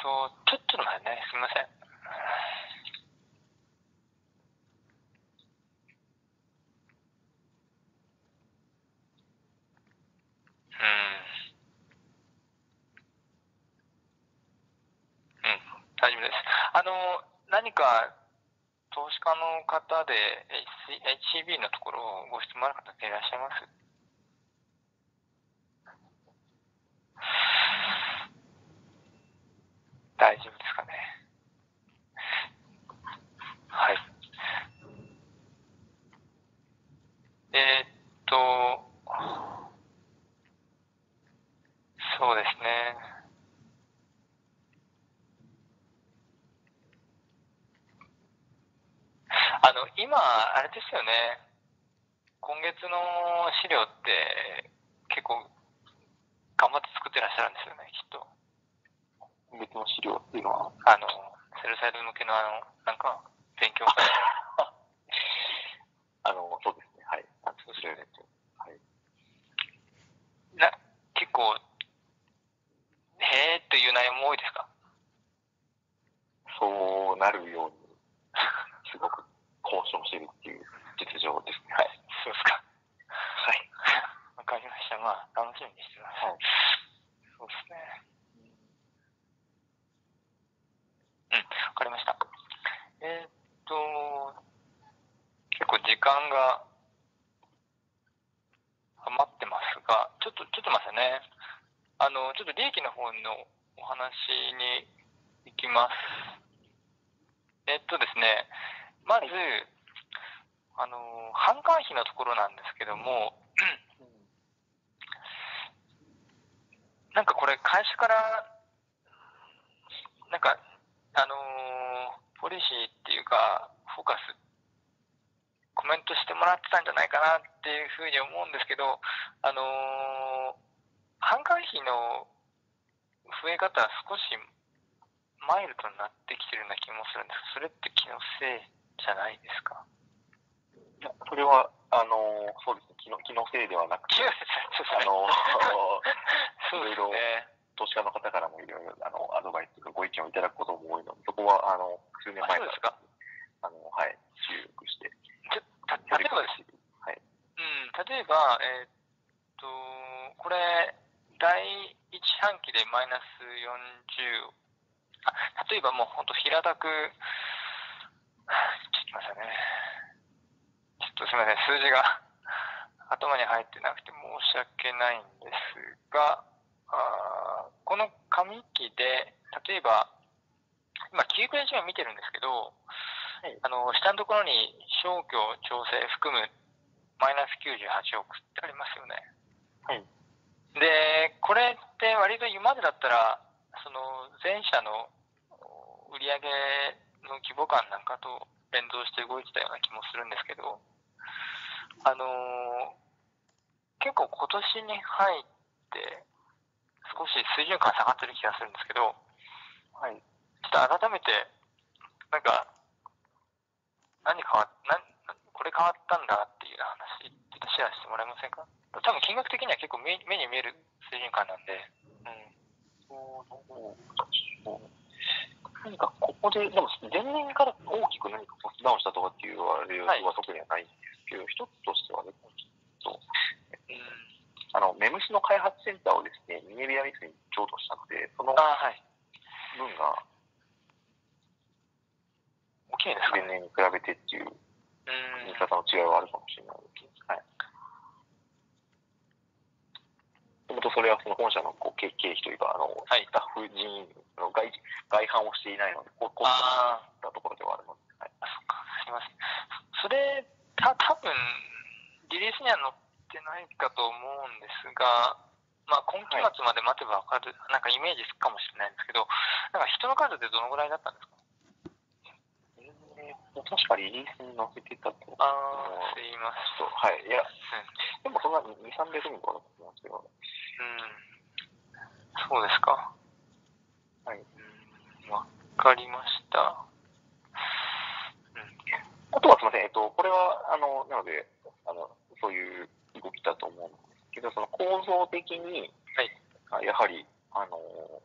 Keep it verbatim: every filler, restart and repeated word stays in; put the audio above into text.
と、ちょ、ちょっと待ってね、すみません。うん。うん、大丈夫です。あの、何か、投資家の方で エイチシービー のところご質問ある方っていらっしゃいます？大丈夫ですかね。はい。えー、っと、そうですね。あの、今、あれですよね。今月の資料って結構頑張って作ってらっしゃるんですよね、きっと。 今月の資料っていうのはあの、セルサイド向けのあの、なんか、勉強会。 あの、そうですね、はい。あそうですね。はい。 な、結構、へーっていう内容も多いですか？ そうなるように、すごく交渉しているっていう実情ですね。はい。 そうですか。 はい。 わかりました。まあ、楽しみにしてます。 はい。 そうですね。うん、わかりました。えー、っと、結構時間が余ってますが、ちょっと、ちょっと待ってね。あの、ちょっと利益の方のお話に行きます。えっとですね、まず、あの、販管費のところなんですけども、なんかこれ会社から、なんか、あの、ポリシーっていうか、フォーカス、コメントしてもらってたんじゃないかなっていうふうに思うんですけど、あの、販管費の増え方は少しマイルドになってきてるような気もするんですけど、それって気のせいじゃないですか？ いや、それは、あの、そうですね、気の、気のせいではなくて、 気のせいですね。 あの、 そうですいろいろね。 投資家の方からもいろいろ、あの、アドバイスとかご意見をいただくことも多いので、そこは、あの、数年前あ、そうですから、 か。 あの、はい、注力して、 ちょた例えばです。 はい。 うん、例えば、えーっと、これ、第一半期でマイナスよんじゅう、あ、例えばもう本当平たく、ちょっと待ってくださいね。ちょっとすみません、数字が頭に入ってなくて申し訳ないんですが、あこの紙機で、例えば、今、きゅうページ目見てるんですけど、はい、あの、下のところに消去調整含むマイナスきゅうじゅうはちおくってありますよね。 はい。 で、これって割と今までだったら、その前者の売上の規模感なんかと連動して動いてたような気もするんですけど、あのー、結構今年に入って少し水準感下がってる気がするんですけど、はい。ちょっと改めて、なんか、何変わっ、なんこれ変わったんだっていう話、ちょっとシェアしてもらえませんか？多分金額的には結構目目に見える水準感なんで。うん。 そうそう何かここで、でも前年から大きく何かコストダウンしたとかっていうあれは特にはないんですけど、はい、一つとしてはね、と、うん、あの、メムシの開発センターをですね、ミネビアミスに譲渡したので、その分が、 大きいですか？ 前年に比べてっていう見方の違いはあるかもしれないです。はい。もともとそれはその本社のこう経経費というか、あの、はい、スタッフ人員の外外販をしていないので、コストがあったところではあるので。はい、 あ、そっか、すいません。それ、た、多分リリースには載ってないかと思うんですが、まあ、今期末まで待てば分かる、はい、なんかイメージつくかもしれないんですけど、なんか人の数ってどのぐらいだったんですか？ えー、確かリリースに載せてたと。 ああ、すいません。 はい。いや、うん、でもそんなに、さんびゃくにんとかだと思いますけど。 うん。そうですか。 はい。 わかりました。 うん。あとはすみません。えっと、これは、あの、なので、あの、そういう動きだと思うんですけど、その構造的に、はい。やはり、あの、